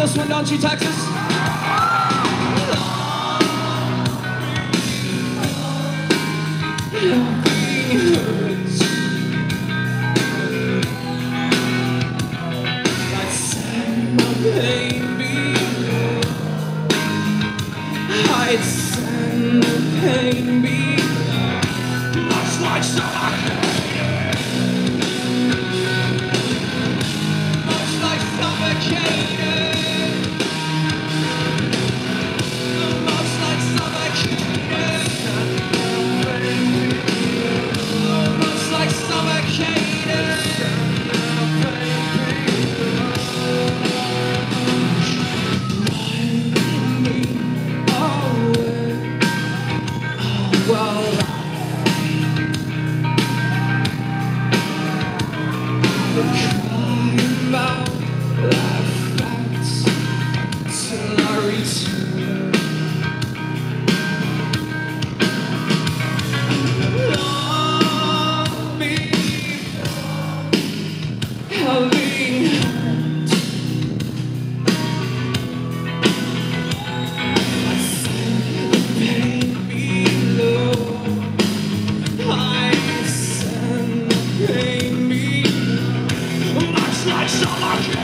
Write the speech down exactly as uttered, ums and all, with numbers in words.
this one, don't you, Texas? I'd send the pain be much like summer, much like suffocated, much like suffocated, much like suffocated. Well, the crying about life facts till I return. Love me, having hurt. I said the pain below. I send the pain me much like summer.